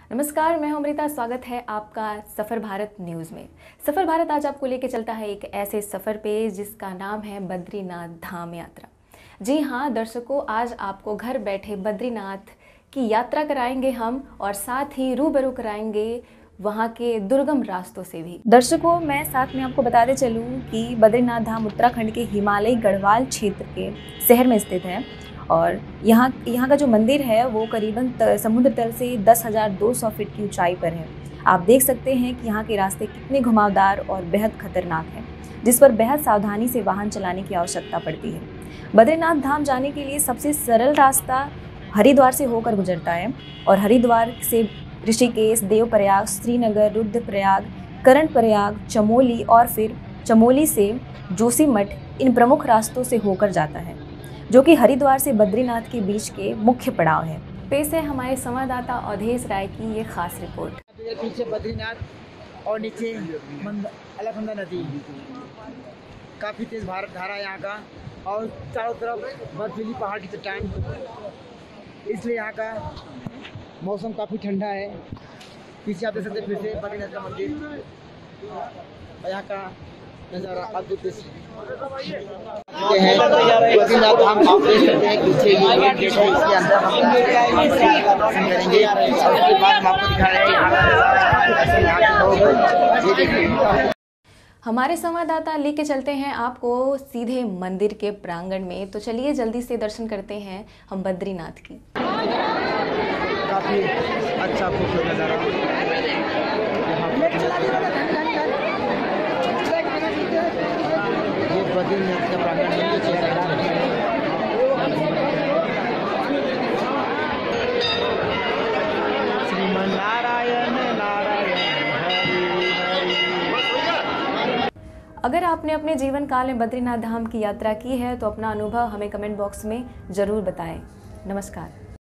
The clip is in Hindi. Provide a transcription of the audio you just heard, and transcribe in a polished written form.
नमस्कार, मैं हूं अमृता। स्वागत है आपका सफ़र भारत न्यूज़ में। सफ़र भारत आज आपको लेके चलता है एक ऐसे सफ़र पे जिसका नाम है बद्रीनाथ धाम यात्रा। जी हाँ दर्शकों, आज आपको घर बैठे बद्रीनाथ की यात्रा कराएंगे हम और साथ ही रूबरू कराएंगे वहाँ के दुर्गम रास्तों से भी। दर्शकों, मैं साथ में आपको बताते चलूँ कि बद्रीनाथ धाम उत्तराखंड के हिमालयी गढ़वाल क्षेत्र के शहर में स्थित है और यहाँ का जो मंदिर है वो करीबन समुद्र तल से 10,200 फीट की ऊंचाई पर है। आप देख सकते हैं कि यहाँ के रास्ते कितने घुमावदार और बेहद खतरनाक हैं, जिस पर बेहद सावधानी से वाहन चलाने की आवश्यकता पड़ती है। बद्रीनाथ धाम जाने के लिए सबसे सरल रास्ता हरिद्वार से होकर गुजरता है और हरिद्वार से ऋषिकेश, देवप्रयाग, श्रीनगर, रुद्रप्रयाग, कर्णप्रयाग, चमोली और फिर चमोली से जोशीमठ इन प्रमुख रास्तों से होकर जाता है, जो कि हरिद्वार से बद्रीनाथ के बीच के मुख्य पड़ाव है। पेश है हमारे संवाददाता अवधेश राय की ये खास रिपोर्ट। पीछे बद्रीनाथ और नीचे अलकनंदा नदी, काफ़ी तेज भारत धारा यहाँ का और चारों तरफ बर्फीली पहाड़ की चट्टान, इसलिए यहाँ का मौसम काफ़ी ठंडा है। पीछे आप देख सकते फिर से बद्रीनाथ का मंदिर और यहाँ का नज़ारा अद्भुत है। बद्रीनाथ धाम आप देख सकते हैं, पीछे ये गेट है, इसके अंदर हम दर्शन करेंगे और उसके बाद हम आपको दिखा रहे हैं यहाँ के लोग। हमारे संवाददाता लेके चलते हैं आपको सीधे मंदिर के प्रांगण में, तो चलिए जल्दी से दर्शन करते हैं हम बद्रीनाथ की। काफ़ी अच्छा खूबसूरत नज़ारा ये बद्रीनाथ का प्रांगण है। श्रीमन नारायण नारायण हरि हरि। अगर आपने अपने जीवन काल में बद्रीनाथ धाम की यात्रा की है तो अपना अनुभव हमें कमेंट बॉक्स में ज़रूर बताएं। नमस्कार।